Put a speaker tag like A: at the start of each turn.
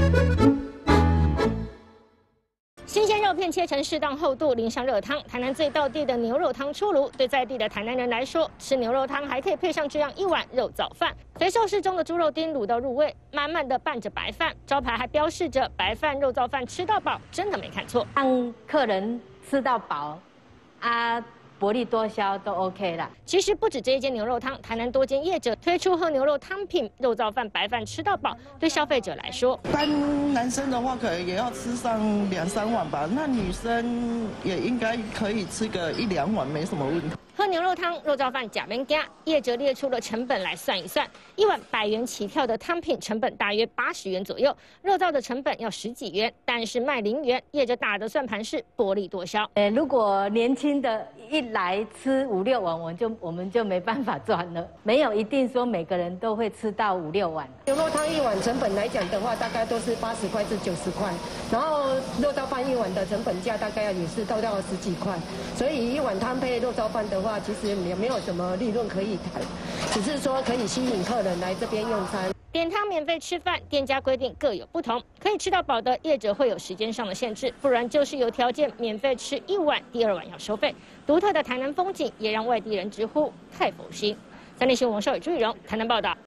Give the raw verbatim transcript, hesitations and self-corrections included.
A: 新鲜肉片切成适当厚度，淋上热汤。台南最道地的牛肉汤出炉，对在地的台南人来说，吃牛肉汤还可以配上这样一碗肉燥饭。肥瘦适中的猪肉丁卤到入味，满满的拌着白饭，招牌还标示着白饭肉燥饭吃到饱，真的没看错。
B: 让客人吃到饱，啊。 薄利多销都 OK 啦。
A: 其实不止这一间牛肉汤，台南多间业者推出喝牛肉汤品、肉燥饭、白饭吃到饱。对消费者来说，
C: 一般男生的话可能也要吃上两三碗吧，那女生也应该可以吃个一两碗，没什么问题。
A: 喝牛肉汤、肉燥饭假面加，业者列出了成本来算一算，一碗百元起跳的汤品成本大约八十元左右，肉燥的成本要十几元，但是卖零元，业者打的算盘是薄利多销。
B: 呃，如果年轻的一来吃五六碗，我就我们就没办法赚了，没有一定说每个人都会吃到五六碗。
D: 牛肉汤一碗成本来讲的话，大概都是八十块至九十块，然后肉燥饭一碗的成本价大概也是到到十几块，所以一碗汤配肉燥饭的话。 其实也没有什么利润可以谈，只是说可以吸引客人来这边用餐。
A: 点汤免费吃饭，店家规定各有不同，可以吃到饱的业者会有时间上的限制，不然就是有条件免费吃一碗，第二碗要收费。独特的台南风景也让外地人直呼太佛心。三立新闻王少宇、朱雨荣台南报道。